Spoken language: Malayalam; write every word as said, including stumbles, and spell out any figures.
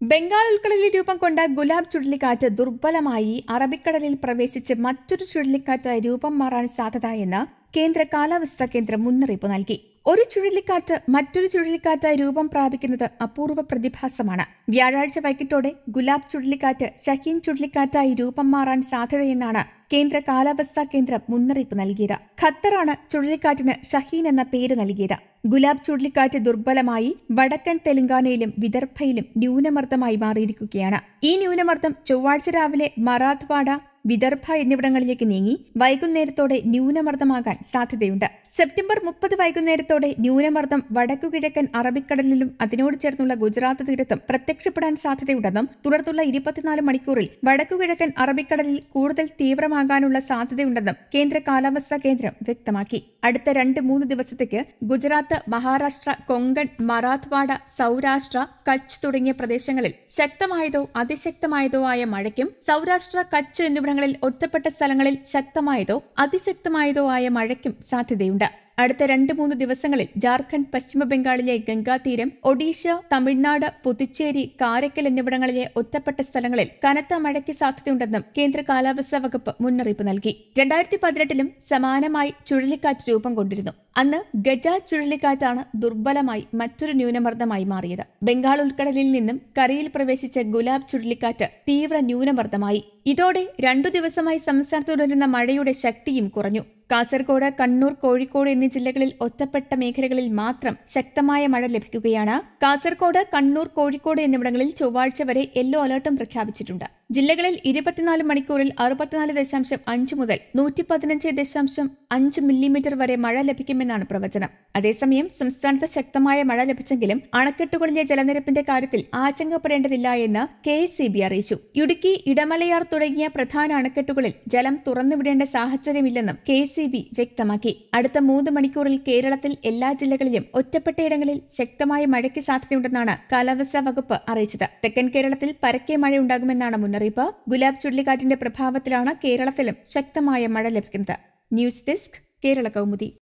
ബംഗാൾ ഉൾക്കടലിൽ രൂപം കൊണ്ട ഗുലാബ് ചുഴലിക്കാറ്റ് ദുർബലമായി അറബിക്കടലിൽ പ്രവേശിച്ച് മറ്റൊരു ചുഴലിക്കാറ്റായി രൂപം മാറാൻ സാധ്യതയെന്ന് കേന്ദ്ര കാലാവസ്ഥാ കേന്ദ്രം മുന്നറിയിപ്പ് നൽകി. ഒരു ചുഴലിക്കാറ്റ് മറ്റൊരു ചുഴലിക്കാറ്റായി രൂപം പ്രാപിക്കുന്നത് അപൂർവ പ്രതിഭാസമാണ്. വ്യാഴാഴ്ച വൈകിട്ടോടെ ഗുലാബ് ചുഴലിക്കാറ്റ് ഷഹീൻ ചുഴലിക്കാറ്റായി രൂപം മാറാൻ സാധ്യതയെന്നാണ് കേന്ദ്ര കാലാവസ്ഥാ കേന്ദ്രം മുന്നറിയിപ്പ് നൽകിയത്. ഖത്തറാണ് ചുഴലിക്കാറ്റിന് ഷഹീൻ എന്ന പേര് നൽകിയത്. ഗുലാബ് ചുഴലിക്കാറ്റ് ദുർബലമായി വടക്കൻ തെലങ്കാനയിലും വിദർഭയിലും ന്യൂനമർദ്ദമായി മാറിയിരിക്കുകയാണ്. ഈ ന്യൂനമർദ്ദം ചൊവ്വാഴ്ച രാവിലെ മറാത്ത്വാഡ, വിദർഭ എന്നിവിടങ്ങളിലേക്ക് നീങ്ങി വൈകുന്നേരത്തോടെ ന്യൂനമർദ്ദമാകാൻ സാധ്യതയുണ്ട്. സെപ്റ്റംബർ മുപ്പത് വൈകുന്നേരത്തോടെ ന്യൂനമർദ്ദം വടക്കുകിഴക്കൻ അറബിക്കടലിലും അതിനോട് ചേർന്നുള്ള ഗുജറാത്ത് തീരത്തും പ്രത്യക്ഷപ്പെടാൻ സാധ്യതയുണ്ടെന്നും തുടർന്നുള്ള ഇരുപത്തിനാല് മണിക്കൂറിൽ വടക്കുകിഴക്കൻ അറബിക്കടലിൽ കൂടുതൽ തീവ്രമാകാനുള്ള സാധ്യതയുണ്ടെന്നും കേന്ദ്ര കാലാവസ്ഥാ കേന്ദ്രം വ്യക്തമാക്കി. അടുത്ത രണ്ട് മൂന്ന് ദിവസത്തേക്ക് ഗുജറാത്ത്, മഹാരാഷ്ട്ര, കൊങ്കൺ, മറാത്ത്വാഡ, സൗരാഷ്ട്ര, കച്ച് തുടങ്ങിയ പ്രദേശങ്ങളിൽ ശക്തമായതോ അതിശക്തമായതോ ആയ മഴയ്ക്കും സൗരാഷ്ട്ര, കച്ച് എന്നിവിടങ്ങളിൽ ഒറ്റപ്പെട്ട സ്ഥലങ്ങളിൽ ശക്തമായതോ അതിശക്തമായതോ ആയ മഴയ്ക്കും സാധ്യതയുണ്ട്. അടുത്ത രണ്ട് മൂന്ന് ദിവസങ്ങളിൽ ജാർഖണ്ഡ്, പശ്ചിമ ബംഗാളിലെ ഗംഗാതീരം, ഒഡീഷ, തമിഴ്നാട്, പുതുച്ചേരി, കാരക്കൽ എന്നിവിടങ്ങളിലെ ഒറ്റപ്പെട്ട സ്ഥലങ്ങളിൽ കനത്ത മഴയ്ക്ക് സാധ്യതയുണ്ടെന്നും കേന്ദ്ര കാലാവസ്ഥാ വകുപ്പ് മുന്നറിയിപ്പ് നൽകി. രണ്ടായിരത്തി പതിനെട്ടിലും സമാനമായി ചുഴലിക്കാറ്റ് രൂപം കൊണ്ടിരുന്നു. അന്ന് ഗജ ചുഴലിക്കാറ്റാണ് ദുർബലമായി മറ്റൊരു ന്യൂനമർദ്ദമായി മാറിയത്. ബംഗാൾ ഉൾക്കടലിൽ നിന്നും കരയിൽ പ്രവേശിച്ച ഗുലാബ് ചുഴലിക്കാറ്റ് തീവ്ര ന്യൂനമർദ്ദമായി. ഇതോടെ രണ്ടു ദിവസമായി സംസ്ഥാനത്ത് തുടരുന്ന മഴയുടെ ശക്തിയും കുറഞ്ഞു. കാസർഗോഡ്, കണ്ണൂർ, കോഴിക്കോട് എന്നീ ജില്ലകളിൽ ഒറ്റപ്പെട്ട മേഖലകളിൽ മാത്രം ശക്തമായ മഴ ലഭിക്കുകയാണ്. കാസർഗോഡ്, കണ്ണൂർ, കോഴിക്കോട് എന്നിവിടങ്ങളിൽ ചൊവ്വാഴ്ച വരെ യെല്ലോ അലർട്ടും പ്രഖ്യാപിച്ചിട്ടുണ്ട്. ജില്ലകളിൽ ഇരുപത്തിനാല് മണിക്കൂറിൽ അറുപത്തിനാല് ദശാംശം അഞ്ച് മുതൽ നൂറ്റി പതിനഞ്ച് ദശാംശം അഞ്ച് മില്ലിമീറ്റർ വരെ മഴ ലഭിക്കുമെന്നാണ് പ്രവചനം. അതേസമയം സംസ്ഥാനത്ത് ശക്തമായ മഴ ലഭിച്ചെങ്കിലും അണക്കെട്ടുകളിലെ ജലനിരപ്പിന്റെ കാര്യത്തിൽ ആശങ്കപ്പെടേണ്ടതില്ല എന്ന് കെ എസ് ഇ ബി അറിയിച്ചു. ഇടുക്കി, ഇടമലയാർ തുടങ്ങിയ പ്രധാന അണക്കെട്ടുകളിൽ ജലം തുറന്നുവിടേണ്ട സാഹചര്യമില്ലെന്നും കെ എസ് ഇ ബി വ്യക്തമാക്കി. അടുത്ത മൂന്ന് മണിക്കൂറിൽ കേരളത്തിൽ എല്ലാ ജില്ലകളിലും ഒറ്റപ്പെട്ടയിടങ്ങളിൽ ശക്തമായ മഴയ്ക്ക് സാധ്യതയുണ്ടെന്നാണ് കാലാവസ്ഥാ വകുപ്പ് അറിയിച്ചത്. തെക്കൻ കേരളത്തിൽ പരക്കെ മഴയുണ്ടാകുമെന്നാണ് മുന്നറിയിപ്പ്. ഗുലാബ് ചുഴലിക്കാറ്റിന്റെ പ്രഭാവത്തിലാണ് കേരളത്തിലും ശക്തമായ മഴ ലഭിക്കുന്നത്. News desk, Kerala Kaumudi.